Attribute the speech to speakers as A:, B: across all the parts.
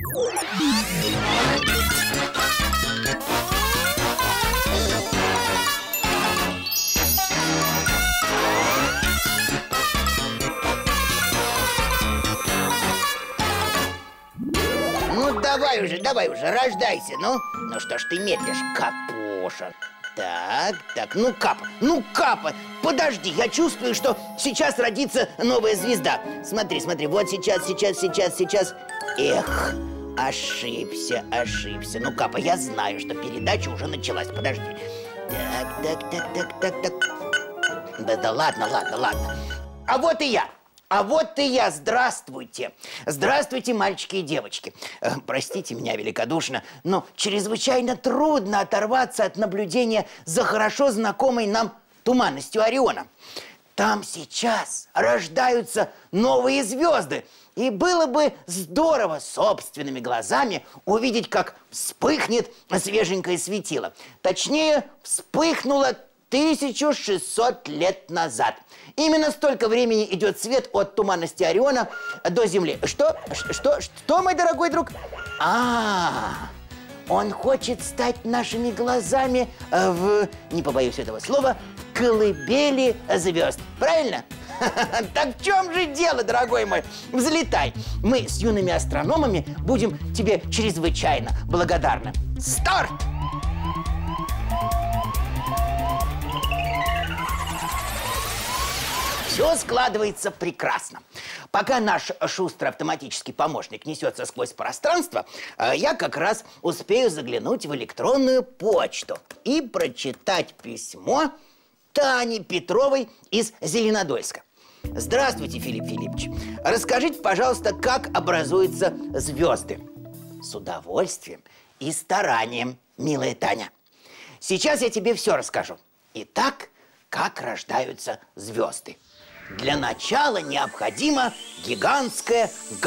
A: Ну, давай уже, рождайся, ну. Ну, что ж ты медлишь, Капуша? Так, ну, Капа, подожди, я чувствую, что сейчас родится новая звезда. Смотри, вот сейчас. Эх, ошибся. Ну, Капа, я знаю, что передача уже началась, подожди. Так. Да ладно. А вот и я, здравствуйте. Здравствуйте, мальчики и девочки. Простите меня великодушно, но чрезвычайно трудно оторваться от наблюдения за хорошо знакомой нам туманностью Ориона. Там сейчас рождаются новые звезды. И было бы здорово собственными глазами увидеть, как вспыхнет свеженькое светило. Точнее, вспыхнуло 1600 лет назад. Именно столько времени идет свет от туманности Ориона до Земли. Что, мой дорогой друг? Он хочет стать нашими глазами не побоюсь этого слова, в колыбели звезд. Правильно? Так в чем же дело, дорогой мой? Взлетай. Мы с юными астрономами будем тебе чрезвычайно благодарны. Старт! Все складывается прекрасно. Пока наш шустрый автоматический помощник несется сквозь пространство, я как раз успею заглянуть в электронную почту и прочитать письмо Тани Петровой из Зеленодольска. Здравствуйте, Филипп Филиппович. Расскажите, пожалуйста, как образуются звезды? С удовольствием и старанием, милая Таня. Сейчас я тебе все расскажу. Итак, как рождаются звезды? Для начала необходимо гигантское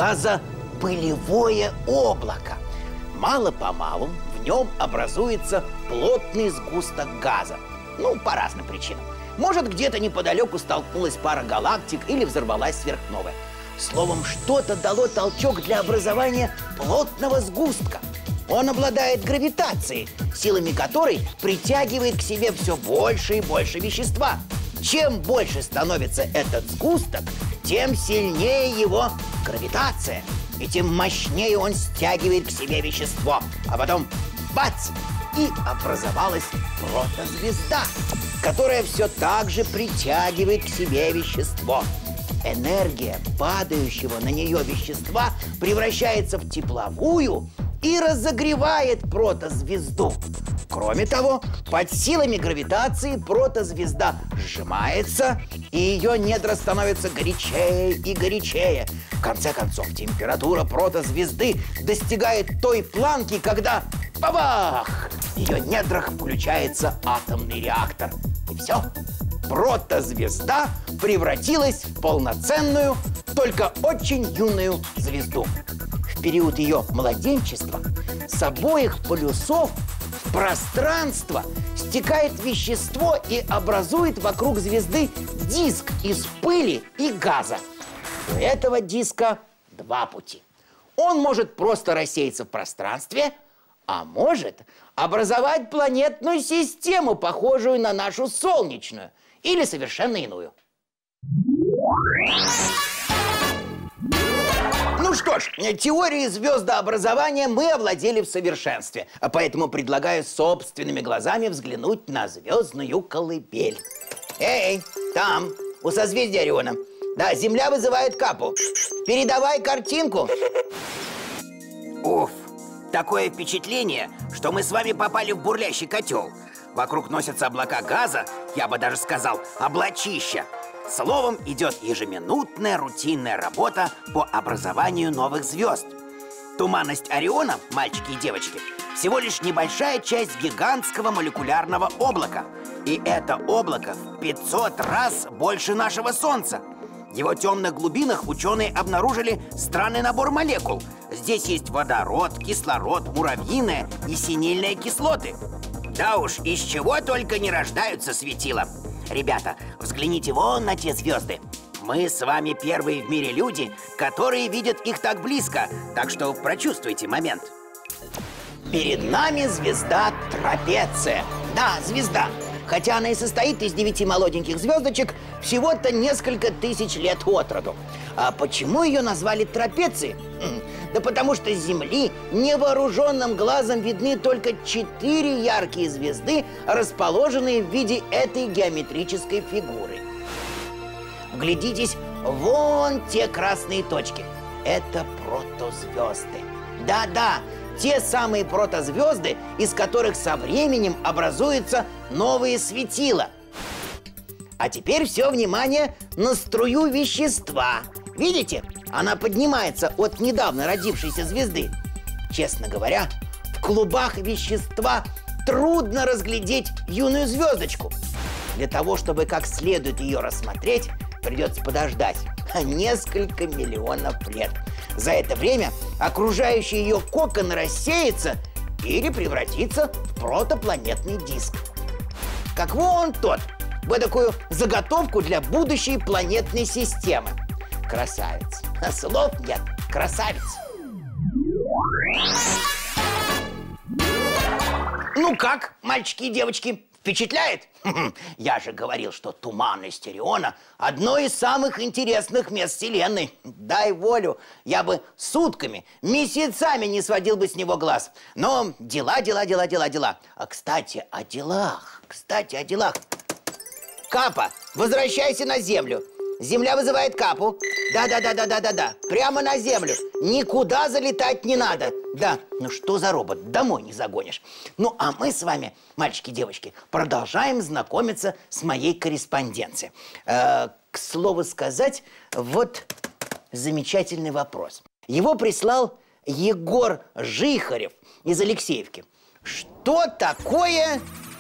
A: газопылевое облако. Мало-помалу в нем образуется плотный сгусток газа. Ну, по разным причинам. Может, где-то неподалеку столкнулась пара галактик или взорвалась сверхновая. Словом, что-то дало толчок для образования плотного сгустка. Он обладает гравитацией, силами которой притягивает к себе все больше и больше вещества. Чем больше становится этот сгусток, тем сильнее его гравитация, и тем мощнее он стягивает к себе вещество. А потом бац! И образовалась протозвезда, которая все так же притягивает к себе вещество. Энергия падающего на нее вещества превращается в тепловую и разогревает протозвезду. Кроме того, под силами гравитации протозвезда сжимается, и ее недра становятся горячее и горячее. В конце концов, температура протозвезды достигает той планки, когда бабах! В ее недрах включается атомный реактор. И все. Протозвезда превратилась в полноценную, только очень юную звезду. В период ее младенчества с обоих полюсов в пространство стекает вещество и образует вокруг звезды диск из пыли и газа. У этого диска два пути. Он может просто рассеяться в пространстве, а может образовать планетную систему, похожую на нашу солнечную, или совершенно иную. Ну что ж, теорией звездообразования мы овладели в совершенстве, а поэтому предлагаю собственными глазами взглянуть на звездную колыбель. Эй, там, у созвездия Ориона. Да, Земля вызывает Капу. Передавай картинку. Уф, такое впечатление, что мы с вами попали в бурлящий котел. Вокруг носятся облака газа, я бы даже сказал, облачища. Словом, идет ежеминутная рутинная работа по образованию новых звезд. Туманность Ориона, мальчики и девочки, всего лишь небольшая часть гигантского молекулярного облака. И это облако в 500 раз больше нашего Солнца. В его темных глубинах ученые обнаружили странный набор молекул. Здесь есть водород, кислород, муравьиная и синильная кислоты. Да уж, из чего только не рождаются светила. Ребята, взгляните вон на те звезды. Мы с вами первые в мире люди, которые видят их так близко. Так что прочувствуйте момент. Перед нами звезда Трапеция. Да, звезда. Хотя она и состоит из 9 молоденьких звездочек, всего-то несколько тысяч лет от роду. А почему ее назвали Трапецией? Да потому что с Земли невооруженным глазом видны только 4 яркие звезды, расположенные в виде этой геометрической фигуры. Вглядитесь, вон те красные точки. Это протозвезды. Да-да, те самые протозвезды, из которых со временем образуются новые светила. А теперь все внимание на струю вещества. Видите? Она поднимается от недавно родившейся звезды. Честно говоря, в клубах вещества трудно разглядеть юную звездочку. Для того, чтобы как следует ее рассмотреть, придется подождать несколько миллионов лет. За это время окружающий ее кокон рассеется или превратится в протопланетный диск. Как вон тот, в такую заготовку для будущей планетной системы. Красавец. Слов нет. Красавец. Ну как, мальчики и девочки, впечатляет? Я же говорил, что туманность Ориона – одно из самых интересных мест Вселенной. Дай волю, я бы сутками, месяцами не сводил бы с него глаз. Но дела. А кстати, о делах. Капа, возвращайся на Землю. Земля вызывает Капу. Да. Прямо на Землю. Никуда залетать не надо. Да, ну что за робот? Домой не загонишь. Ну, а мы с вами, мальчики и девочки, продолжаем знакомиться с моей корреспонденцией. К слову сказать, вот замечательный вопрос. Его прислал Егор Жихарев из Алексеевки. Что такое...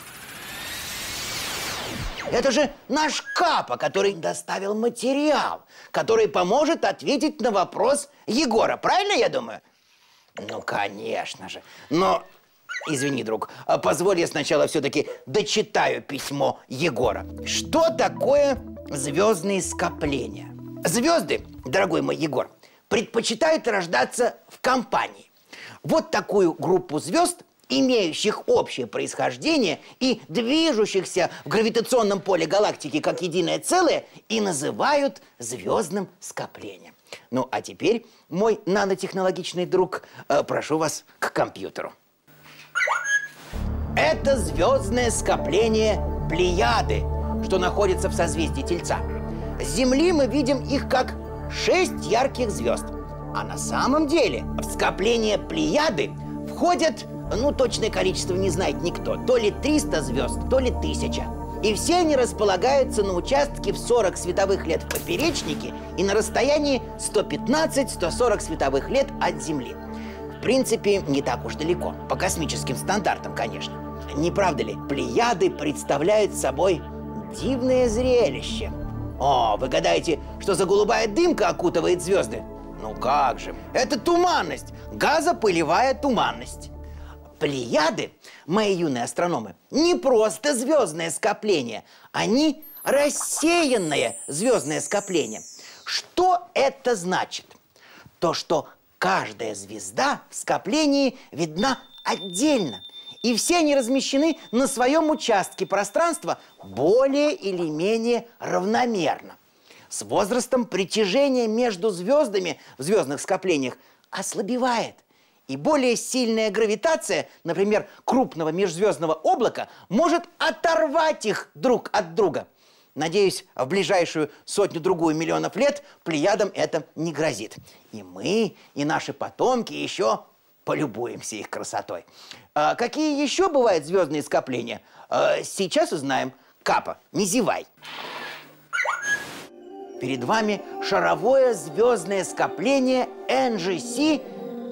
A: Это же наш Капа, который доставил материал, который поможет ответить на вопрос Егора. Правильно я думаю? Ну, конечно же. Но, извини, друг, позволь я сначала все-таки дочитаю письмо Егора. Что такое звездные скопления? Звезды, дорогой мой Егор, предпочитают рождаться в компании. Вот такую группу звезд, имеющих общее происхождение и движущихся в гравитационном поле галактики как единое целое, и называют звездным скоплением. Ну, а теперь, мой нанотехнологичный друг, прошу вас к компьютеру. Это звездное скопление Плеяды, что находится в созвездии Тельца. С Земли мы видим их как 6 ярких звезд. А на самом деле в скопление Плеяды входят... Ну, точное количество не знает никто. То ли 300 звезд, то ли 1000. И все они располагаются на участке в 40 световых лет в поперечнике и на расстоянии 115-140 световых лет от Земли. В принципе, не так уж далеко. По космическим стандартам, конечно. Не правда ли? Плеяды представляют собой дивное зрелище. О, вы гадаете, что за голубая дымка окутывает звезды? Ну как же. Это туманность. Газопылевая туманность. Плеяды, мои юные астрономы, не просто звездное скопление, они рассеянное звездное скопление. Что это значит? То, что каждая звезда в скоплении видна отдельно, и все они размещены на своем участке пространства более или менее равномерно. С возрастом притяжение между звездами в звездных скоплениях ослабевает. И более сильная гравитация, например, крупного межзвездного облака, может оторвать их друг от друга. Надеюсь, в ближайшую 100-другую миллионов лет Плеядам это не грозит. И мы, и наши потомки еще полюбуемся их красотой. Какие еще бывают звездные скопления? Сейчас узнаем. Капа, не зевай. Перед вами шаровое звездное скопление NGC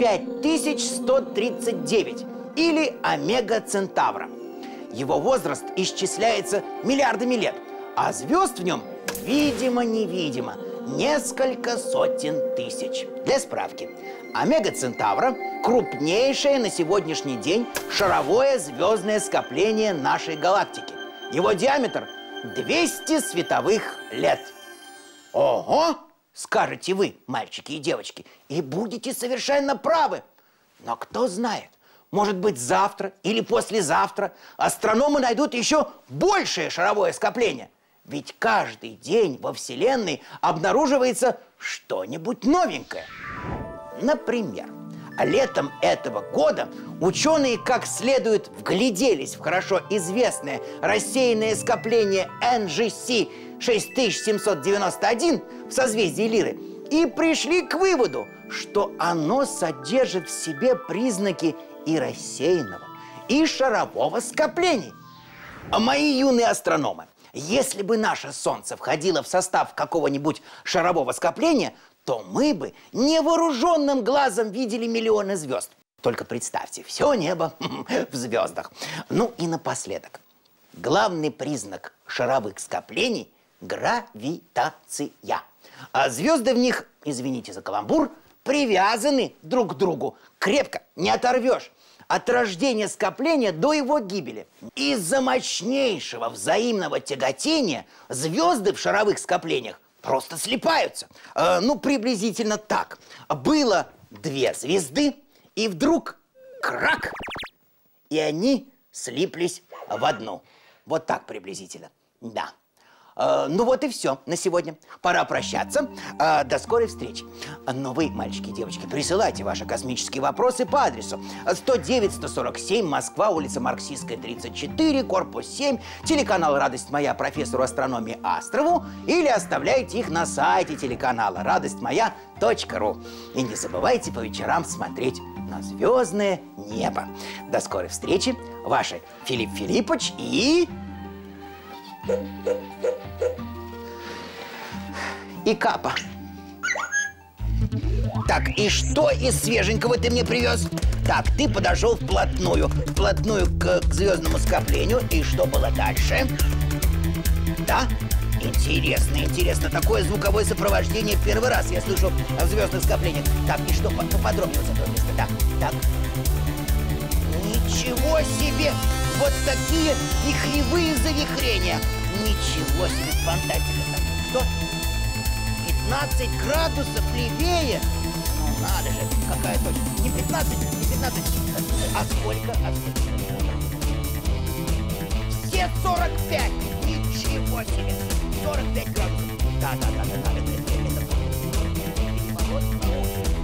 A: 5139 или Омега Центавра. Его возраст исчисляется миллиардами лет, а звезд в нем видимо-невидимо несколько сотен тысяч. Для справки, Омега Центавра – крупнейшее на сегодняшний день шаровое звездное скопление нашей галактики. Его диаметр – 200 световых лет. Ого, скажете вы, мальчики и девочки, и будете совершенно правы. Но кто знает, может быть, завтра или послезавтра астрономы найдут еще большее шаровое скопление. Ведь каждый день во Вселенной обнаруживается что-нибудь новенькое. Например, летом этого года ученые как следует вгляделись в хорошо известное рассеянное скопление NGC 6791 в созвездии Лиры и пришли к выводу, что оно содержит в себе признаки и рассеянного, и шарового скоплений. А мои юные астрономы, если бы наше Солнце входило в состав какого-нибудь шарового скопления, то мы бы невооруженным глазом видели миллионы звезд. Только представьте, все небо в звездах. Ну и напоследок. Главный признак шаровых скоплений – гравитация. А звезды в них, извините за каламбур, привязаны друг к другу. Крепко, не оторвешь. От рождения скопления до его гибели. Из-за мощнейшего взаимного тяготения звезды в шаровых скоплениях просто слипаются. Ну, приблизительно так. Было две звезды, и вдруг крак, и они слиплись в одну. Вот так приблизительно, да. Ну вот и все на сегодня. Пора прощаться. До скорой встречи. Но вы, мальчики и девочки, присылайте ваши космические вопросы по адресу 109-147, Москва, улица Марксистская, 34, корпус 7, телеканал «Радость моя» профессору астрономии Астрову, или оставляйте их на сайте телеканала радостьмоя.ру. И не забывайте по вечерам смотреть на звездное небо. До скорой встречи. Ваши Филипп Филиппович и Капа. Так, и что из свеженького ты мне привез? Так, ты подошел вплотную к звездному скоплению. И что было дальше? Да? Интересно. Такое звуковое сопровождение первый раз я слышу в звездных скоплениях. Так, и что поподробнее с этого места? Так. Ничего себе! Вот такие вихревые завихрения! Ничего себе, фантастика! Что? 15 градусов левее? Ну, надо же, какая точность. Не 15. А сколько? Все 45. Ничего себе. 45 градусов. Да. Это